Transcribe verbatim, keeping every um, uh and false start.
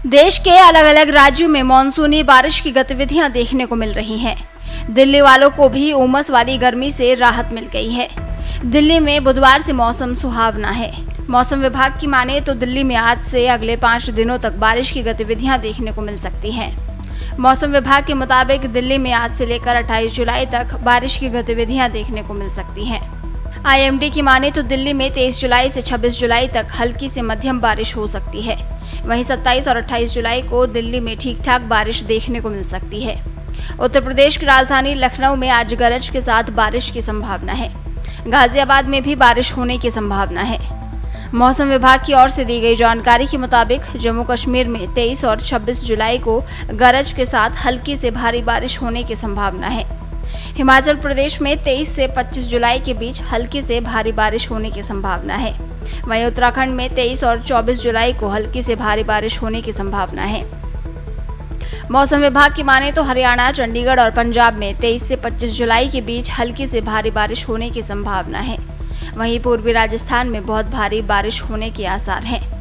देश के अलग अलग राज्यों में मानसूनी बारिश की गतिविधियां देखने को मिल रही हैं। दिल्ली वालों को भी उमस वाली गर्मी से राहत मिल गई है। दिल्ली में बुधवार से मौसम सुहावना है। मौसम विभाग की माने तो दिल्ली में आज से अगले पाँच दिनों तक बारिश की गतिविधियां देखने को मिल सकती हैं। मौसम विभाग के मुताबिक दिल्ली में आज से लेकर अट्ठाईस जुलाई तक बारिश की गतिविधियां देखने को मिल सकती हैं। आई एम डी की माने तो दिल्ली में तेईस जुलाई से छब्बीस जुलाई तक हल्की से मध्यम बारिश हो सकती है। वहीं सत्ताईस और अट्ठाईस जुलाई को दिल्ली में ठीक ठाक बारिश देखने को मिल सकती है। उत्तर प्रदेश की राजधानी लखनऊ में आज गरज के साथ बारिश की संभावना है। गाजियाबाद में भी बारिश होने की संभावना है। मौसम विभाग की ओर से दी गई जानकारी के मुताबिक जम्मू कश्मीर में तेईस और छब्बीस जुलाई को गरज के साथ हल्की से भारी बारिश होने की संभावना है। हिमाचल प्रदेश में तेईस से पच्चीस जुलाई के बीच हल्की से भारी बारिश होने की संभावना है। वहीं उत्तराखंड में तेईस और चौबीस जुलाई को हल्की से भारी बारिश होने की संभावना है। मौसम विभाग की माने तो हरियाणा, चंडीगढ़ और पंजाब में तेईस से पच्चीस जुलाई के बीच हल्की से भारी बारिश होने की संभावना है। वहीं पूर्वी राजस्थान में बहुत भारी बारिश होने के आसार हैं।